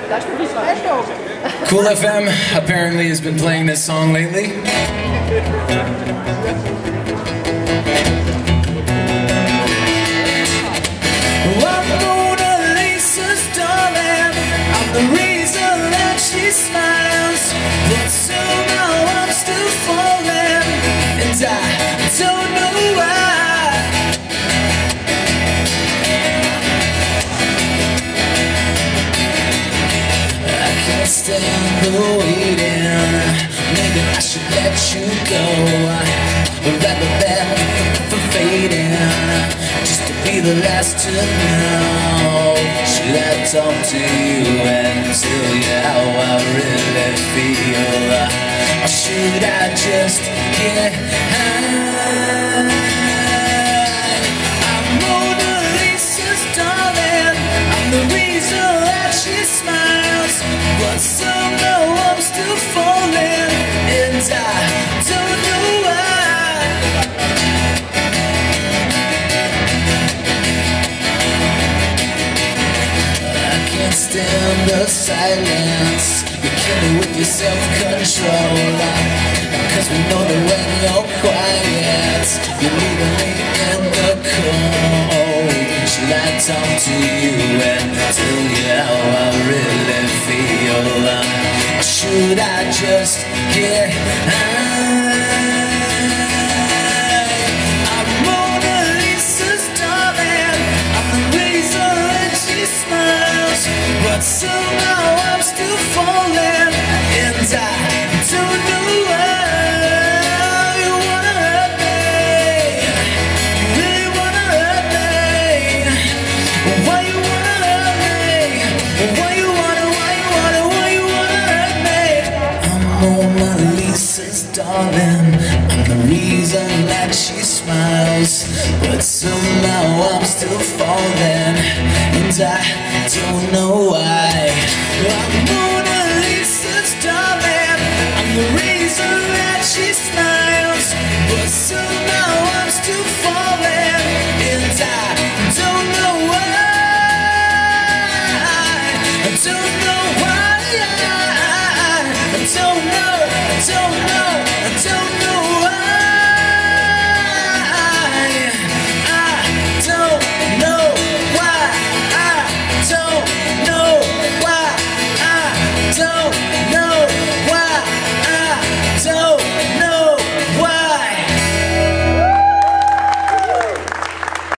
Kool FM apparently has been playing this song lately. Mona Lisa's darling, I'm the reason that she smiles, but somehow I'm still falling, and I don't know why. I can't stand the waiting. Maybe I should let you go, rather than for fading, just to be the last to know. Should I talk to you and tell you how I really feel, or should I just get high? I'm Mona Lisa's darling, I'm the reason that she smiles, but somehow I'm still falling, and I don't know why. Stand the silence, you kill me with your self-control, cause we know that when you're quiet, you're leaving me in the cold. Should I talk to you and tell you how I really feel, or should I just get high? I'm Mona Lisa's darling, I'm the reason that she smiles, but somehow I'm still falling, and I don't know why. You wanna hurt me, you really wanna hurt me. Why you wanna hurt me? Why you wanna hurt me? I'm Mona Lisa's darling, I'm the reason that she smiles, but somehow I'm still falling, and I don't know why. I'm